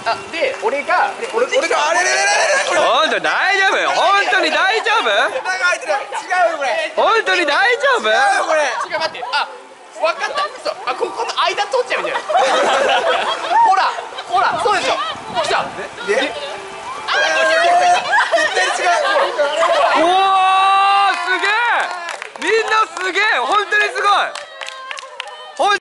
で俺があれれれれれれ、 本当に大丈夫？本当に大丈夫？ 中入ってる。違うよこれ。 本当に大丈夫？ 違うよこれ。 違う待って分かった。そうここの間取っちゃうんじゃない